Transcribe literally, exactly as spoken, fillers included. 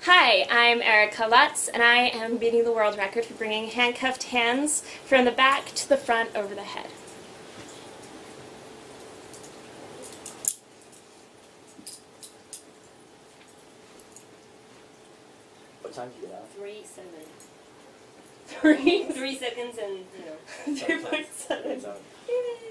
Hi, I'm Erica Lutz, and I am beating the world record for bringing handcuffed hands from the back to the front over the head. What time did you get out? Three seven. Three three seconds and you know two point seven.